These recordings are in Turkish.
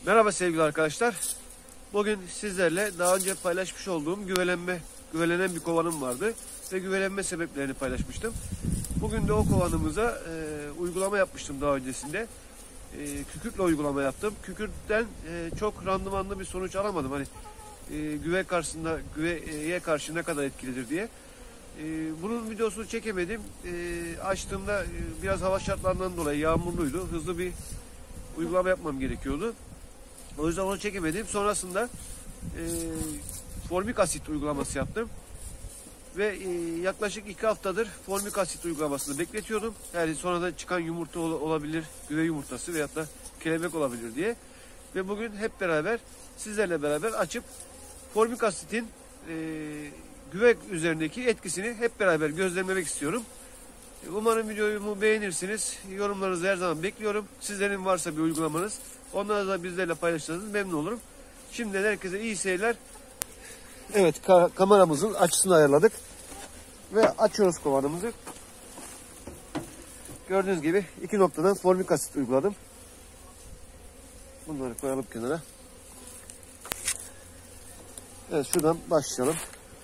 Merhaba sevgili arkadaşlar. Bugün sizlerle daha önce paylaşmış olduğum güvelenen bir kovanım vardı ve güvelenme sebeplerini paylaşmıştım. Bugün de o kovanımıza uygulama yapmıştım daha öncesinde. Kükürtle uygulama yaptım. Kükürtten çok randımanlı bir sonuç alamadım. Hani güveye karşı ne kadar etkilidir diye. Bunun videosunu çekemedim. Açtığımda biraz hava şartlarından dolayı yağmurluydu. Hızlı bir uygulama yapmam gerekiyordu. O yüzden onu çekemedim. Sonrasında formik asit uygulaması yaptım. Ve yaklaşık 2 haftadır formik asit uygulamasını bekletiyordum. Yani sonradan çıkan yumurta olabilir, güve yumurtası veyahut da kelebek olabilir diye. Ve bugün hep beraber sizlerle beraber açıp formik asitin güve üzerindeki etkisini hep beraber gözlemlemek istiyorum. Umarım videomu beğenirsiniz. Yorumlarınızı her zaman bekliyorum. Sizlerin varsa bir uygulamanız, onları da bizlerle paylaşırsanız memnun olurum. Şimdiden herkese iyi seyirler. Evet, kameramızın açısını ayarladık. Ve açıyoruz kovanımızı. Gördüğünüz gibi 2 noktadan formik asit uyguladım. Bunları koyalım kenara. Evet, şuradan başlayalım.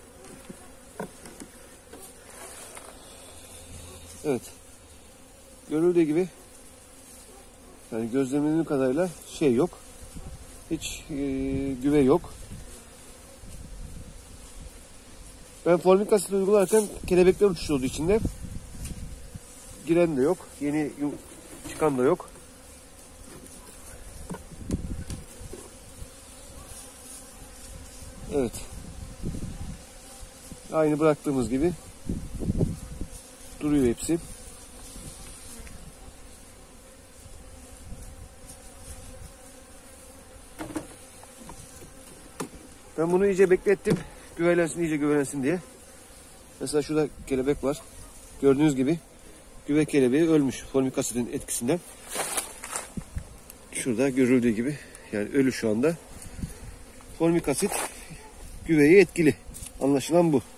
Evet. Görüldüğü gibi yani gözlemlediğim kadarıyla şey yok. Hiç güve yok. Ben formik asit uygularken kelebekler uçuşuyordu içinde. Giren de yok. Yeni çıkan da yok. Evet. Aynı bıraktığımız gibi duruyor hepsi. Ben bunu iyice beklettim. İyice güvelensin diye. Mesela şurada kelebek var. Gördüğünüz gibi güve kelebeği ölmüş formik asitin etkisinden. Şurada görüldüğü gibi yani ölü şu anda. Formik asit güveye etkili. Anlaşılan bu.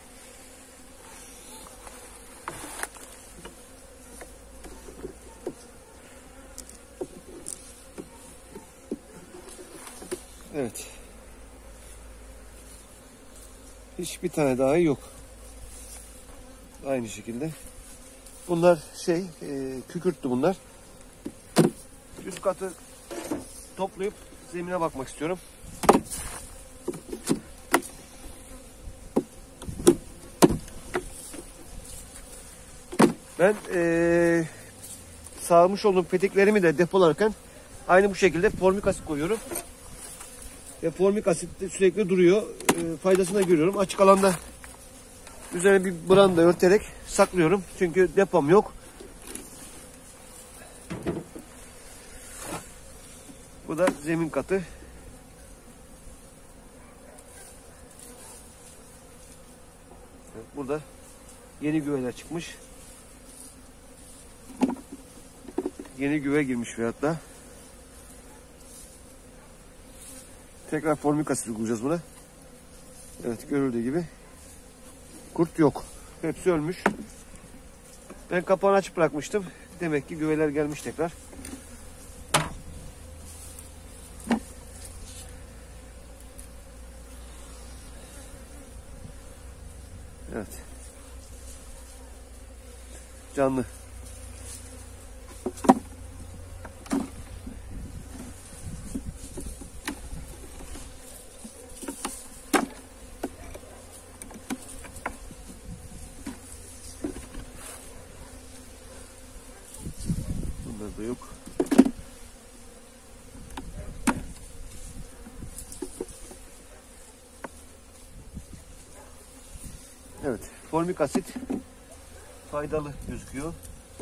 Evet. Hiçbir tane daha yok. Aynı şekilde. Bunlar kükürttü bunlar. Üst katı toplayıp zemine bakmak istiyorum. Ben sağmış olduğum peteklerimi de depolarken aynı bu şekilde formik asit koyuyorum. Ve formik asit de sürekli duruyor. Faydasını da görüyorum. Açık alanda üzerine bir branda örterek saklıyorum. Çünkü depom yok. Bu da zemin katı. Evet, burada yeni güveler çıkmış. Yeni güve girmiş veyahut da. Tekrar formik asit uygulayacağız buna. Evet, görüldüğü gibi kurt yok. Hepsi ölmüş. Ben kapağını açıp bırakmıştım. Demek ki güveler gelmiş tekrar. Evet. Canlı. Bunlar da yok. Evet, formik asit faydalı gözüküyor.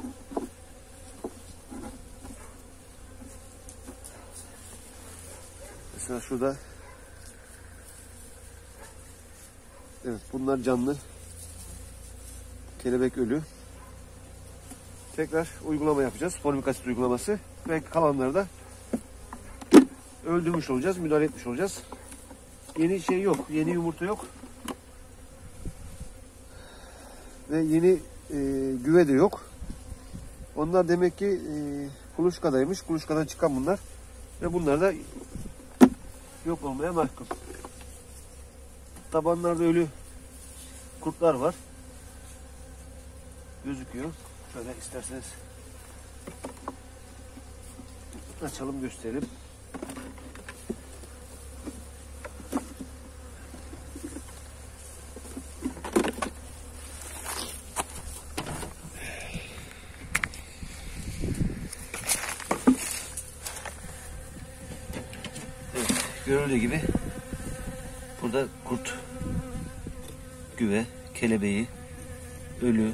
Mesela şurada, evet, bunlar canlı. Kelebek ölü. Tekrar uygulama yapacağız. Formik asit uygulaması. Ve kalanları da öldürmüş olacağız. Müdahale etmiş olacağız. Yeni şey yok. Yeni yumurta yok. Ve yeni güve de yok. Onlar demek ki kuluçkadaymış. Kuluçkadan çıkan bunlar. Ve bunlar da yok olmaya mahkum. Tabanlarda ölü kurtlar var. Gözüküyor. Şöyle isterseniz açalım, gösterelim. Evet, görüldüğü gibi burada kurt, güve, kelebeği, ölü,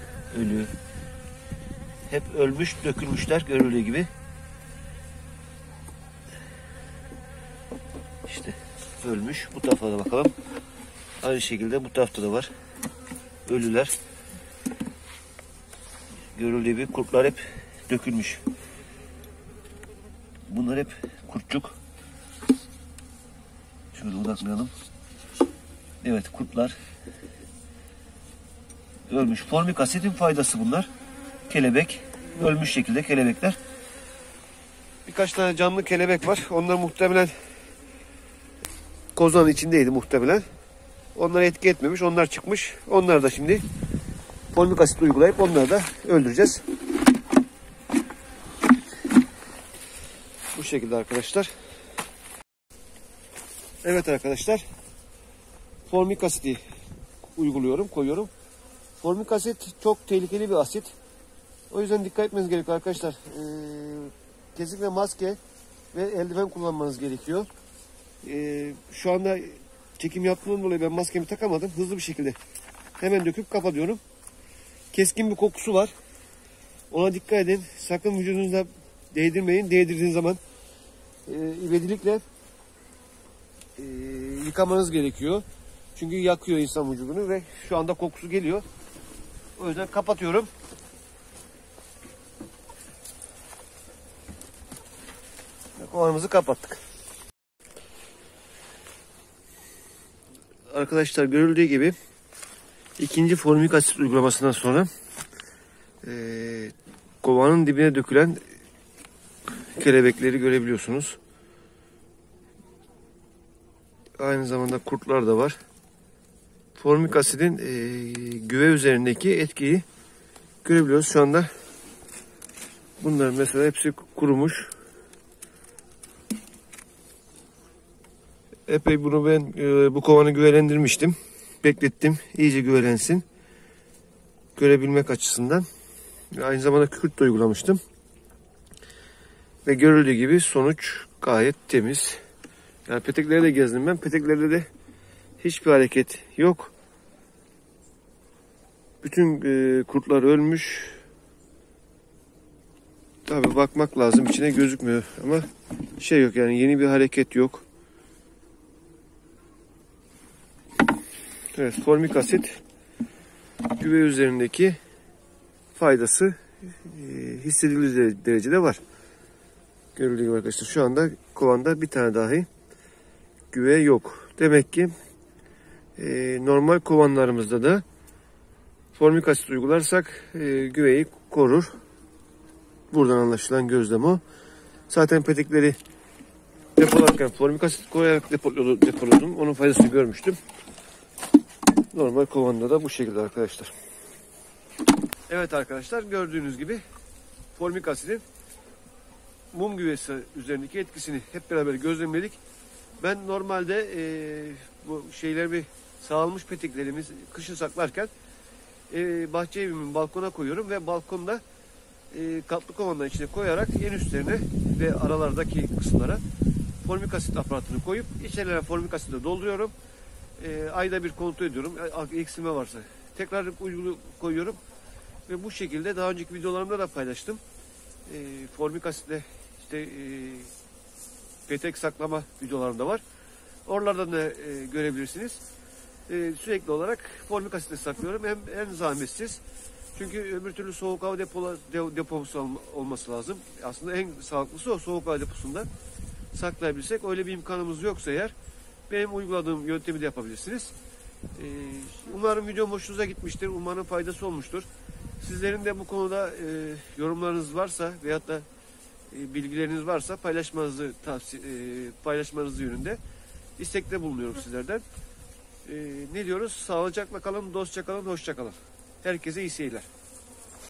hep ölmüş, dökülmüşler görüldüğü gibi. İşte ölmüş. Bu tarafa da bakalım. Aynı şekilde bu tarafta da var. Ölüler. Görüldüğü gibi kurtlar hep dökülmüş. Bunlar hep kurtçuk. Şöyle odaklayalım. Evet, kurtlar ölmüş. Formik asitin faydası bunlar. Kelebek. Ölmüş şekilde kelebekler. Birkaç tane canlı kelebek var. Onlar muhtemelen kozanın içindeydi muhtemelen. Onlar etki etmemiş. Onlar çıkmış. Onlar da şimdi formik asit uygulayıp onları da öldüreceğiz. Bu şekilde arkadaşlar. Evet arkadaşlar. Formik asiti uyguluyorum, koyuyorum. Formik asit çok tehlikeli bir asit. O yüzden dikkat etmeniz gerekiyor arkadaşlar. Kesinlikle maske ve eldiven kullanmanız gerekiyor. Şu anda çekim yaptığımdan dolayı ben maskemi takamadım. Hızlı bir şekilde hemen döküp kapatıyorum. Keskin bir kokusu var. Ona dikkat edin. Sakın vücudunuza değdirmeyin. Değdirdiğiniz zaman ivedilikle yıkamanız gerekiyor. Çünkü yakıyor insan vücudunu ve şu anda kokusu geliyor. O yüzden kapatıyorum. Kovanımızı kapattık. Arkadaşlar görüldüğü gibi ikinci formik asit uygulamasından sonra kovanın dibine dökülen kelebekleri görebiliyorsunuz. Aynı zamanda kurtlar da var. Formik asidin güve üzerindeki etkiyi görebiliyoruz. Şu anda bunlar mesela hepsi kurumuş. Epey bunu ben bu kovanı güvelendirmiştim. Beklettim. İyice güvelensin. Görebilmek açısından. Aynı zamanda kükürt de uygulamıştım. Ve görüldüğü gibi sonuç gayet temiz. Yani petekleri de gezdim ben. Peteklerde de hiçbir hareket yok. Bütün kurtlar ölmüş. Tabi bakmak lazım. İçine gözükmüyor ama şey yok yani, yeni bir hareket yok. Evet, formik asit güve üzerindeki faydası hissedilir derecede var. Görüldüğü gibi arkadaşlar şu anda kovanda bir tane dahi güve yok. Demek ki normal kovanlarımızda da formik asit uygularsak güveyi korur. Buradan anlaşılan gözlem o. Zaten petekleri depolarken formik asit koyarak depoluyordum. Onun faydasını görmüştüm. Normal kovanda da bu şekilde arkadaşlar. Evet arkadaşlar, gördüğünüz gibi formik asidin mum güvesi üzerindeki etkisini hep beraber gözlemledik. Ben normalde bu şeylerimi, sağılmış peteklerimiz kışın saklarken bahçe evimin balkona koyuyorum ve balkonda katlı kovanların içine koyarak en üstlerine ve aralardaki kısımlara formik asit aparatını koyup içerilerine formik asitle dolduruyorum. Ayda bir kontrol ediyorum. Eksilme varsa tekrar koyuyorum ve bu şekilde daha önceki videolarımda da paylaştım. Formik asitle işte petek saklama videolarımda var. Oralardan da görebilirsiniz. Sürekli olarak formik asitle saklıyorum. Hem en zahmetsiz. Çünkü öbür türlü soğuk hava deposu olması lazım. Aslında en sağlıklısı o, soğuk hava deposunda saklayabilsek. Öyle bir imkanımız yoksa eğer benim uyguladığım yöntemi de yapabilirsiniz. Umarım videom hoşunuza gitmiştir. Umarım faydası olmuştur. Sizlerin de bu konuda yorumlarınız varsa veyahut da bilgileriniz varsa paylaşmanızı yönünde istekte bulunuyorum sizlerden. Ne diyoruz? Sağlıcakla kalın, dostça kalın, hoşça kalın. Herkese iyi seyirler.